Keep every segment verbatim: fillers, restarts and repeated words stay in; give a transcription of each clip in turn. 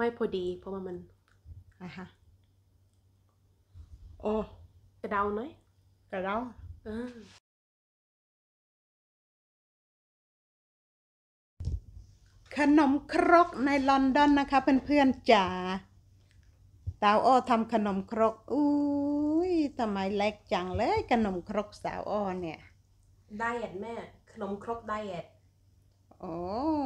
ไม่พอดีเพราะว่ามันอ่ะฮะโอ้กระเดาหน่อยกระเดาเออขนมครกในลอนดอนนะคะเพื่อนๆจ๋าสาวอ้อทำขนมครกอุ้ยทำไมเล็กจังเลยขนมครกสาวอ้อเนี่ยไดเอทแม่ขนมครกไดเอทโอ้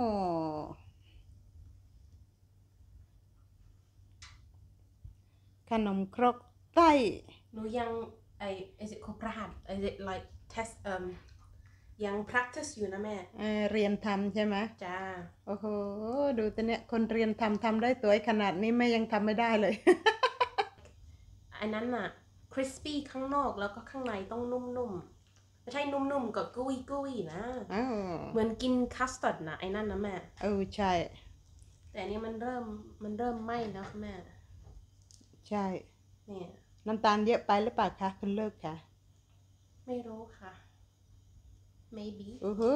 ขนมครกไต้หนูยังไอ is it called ประหัส is it like test เอ่มยัง practice อยู่นะแม่เออเรียนทำใช่ไหมจ้าโอ้โหดูแต่เนี่ยคนเรียนทำทำได้สวยขนาดนี้แม่ยังทำไม่ได้เลยอันนั้นน่ะ crispy ข้างนอกแล้วก็ข้างในต้องนุ่มๆไม่ใช่นุ่มๆกับกุ้ยกุ้ยนะเหมือนกินคัสตาร์ดนะไอ้นั่นนะแม่เออใช่แต่อันนี้มันเริ่มมันเริ่มไหม้แล้วแม่ใช่เนี่ยน้ำตาลเยอะไปหรือเปล่าคะคุณเลิกค่ะไม่รู้ค่ะ maybe โอ้โห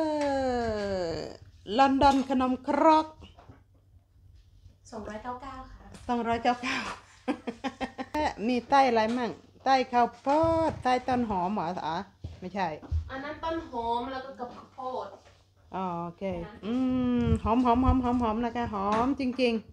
ลอนดอนขนมครกสองร้อยเก้าเก้าค่ะสองร้อยเก้าเก้ามีไต้อะไรมั่งไต้ข้าวโพดไต้ต้นหอมเหรออ๋อไม่ใช่อันนั้นต้นหอมแล้วก็กับข้าวโพดอ๋อโอเคอืมหอมหอมหอมหอมหอมนะคะหอมจริง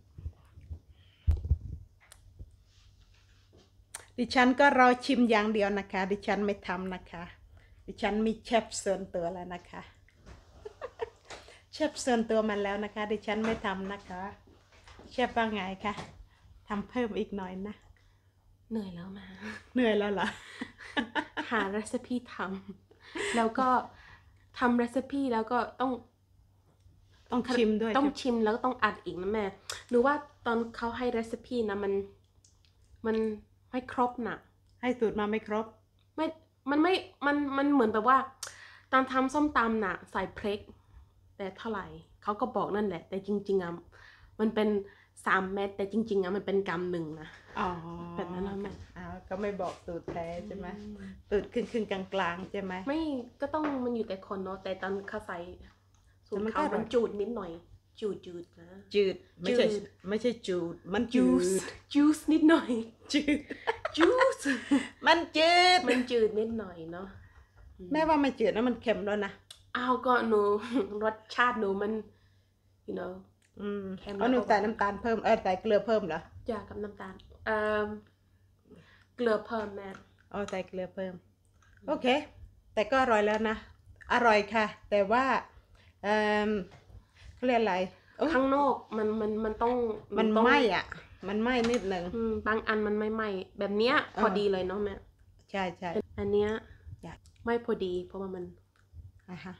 ๆดิฉันก็รอชิมอย่างเดียวนะคะดิฉันไม่ทำนะคะดิฉันมีเชฟส่วนตัวแล้วนะคะเชฟส่วนตัวมาแล้วนะคะดิฉันไม่ทำนะคะเชฟว่าไงคะทำเพิ่มอีกหน่อยนะเหนื่อยแล้วมาเหนื่อยแล้วเหรอหาเรซิปีทำแล้วก็ทำเรซิปีแล้วก็ต้องต้องชิมด้วยต้องชิมแล้วก็ต้องอัดอีกนะแม่หรือว่าตอนเขาให้เรซิปีนะมันมันไม่ครบนะให้สูตรมาไม่ครบไม่มันไม่มันมันเหมือนแบบว่าตอนทำส้มตำน่ะใส่พริกแต่เท่าไหร่เขาก็บอกนั่นแหละแต่จริงๆอ่ะมันเป็นสามเม็ดแต่จริงๆอ่ะมันเป็นกำหนึ่งนะอ๋อแบบนั้นนะแม่อ้าวก็ไม่บอกสูตรแท้ใช่ไหมสูตรครึ่งครึ่งกลางกลางใช่ไหมไม่ก็ต้องมันอยู่แต่คนเนาะแต่ตอนเขาใส่สูตรเขามันจูดนิดหน่อยจูดจูดนะจืดไม่ใช่ไม่ใช่จูดมันจูดจูสนิดหน่อยจืดจูสมันจืดมันจืดนิดหน่อยเนาะแม่ว่าไม่จืดนะมันเค็มแล้วนะอ้าวก็หนูรสชาติหนูมัน you know อืมเอาหนูใส่น้ำตาลเพิ่มเออใส่เกลือเพิ่มเหรอจ้ากับน้ำตาลเอ่อเกลือเพิ่มแม่เอาใส่เกลือเพิ่มโอเคแต่ก็อร่อยแล้วนะอร่อยค่ะแต่ว่าเอ่อเขาเรียกอะไรข้างนอกมันมันมันต้องมันไหม้อ่ะมันไหม้นิดหนึ่งบางอันมันไม่ไหม้แบบเนี้ยพอดีเลยเนาะแม่ใช่ใช่อันเนี้ยไม่พอดีเพราะว่ามันอ่ะฮะ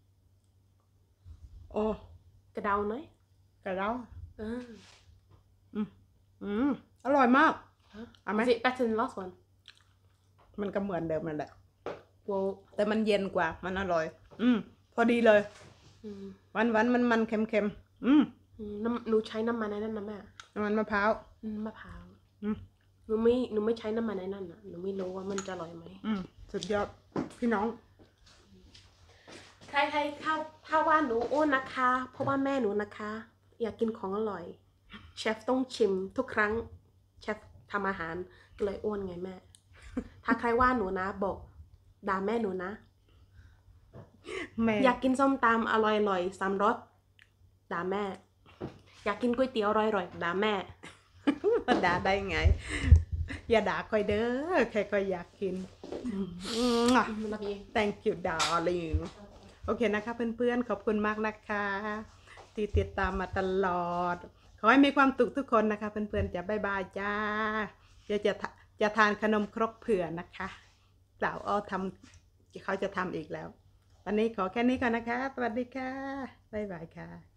โอ้กระเดาหน่อยกระเดาเอออืมอืมอร่อยมากเอาไหม Is it better than last one มันก็เหมือนเดิมนั่นแหละ well แต่มันเย็นกว่ามันอร่อยอืมพอดีเลยหวานหวานมันมันเค็มเค็มอืมน้ำหนูใช้น้ำมันในนั้นนะแม่น้ำมันมะพร้าวมะพร้าวหนูไม่หนูไม่ใช้น้ำมันในนั้นอ่ะหนูไม่รู้ว่ามันจะอร่อยไหมอืมสุดยอดพี่น้องใครใครถ้าถ้าว่าหนูอ้วนนะคะเพราะว่าแม่หนูนะคะอยากกินของอร่อยเชฟต้องชิมทุกครั้งเชฟทำอาหารก็เลยอ้วนไงแม่ถ้าใครว่าหนูนะบอกด่าแม่หนูนะอยากกินส้มตำอร่อยอร่อยสามรสด่าแม่อยากกินก๋วยเตี๋ยวอร่อยอร่อยด่าแม่ด่าได้ไงอย่าด่าคอยเด้อใครก็อยากกิน thank you darling โอเคนะคะเพื่อนๆขอบคุณมากนะคะที่ติดตามมาตลอดขอให้มีความสุขทุกคนนะคะเพื่อนๆจะบ๊ายบายจ้าเดี๋ยวจะจะทานขนมครกเผื่อนะคะสาวอ้อทำเขาจะทำอีกแล้ววันนี้ขอแค่นี้ก่อนนะคะสวัสดีค่ะบ๊ายบายค่ะ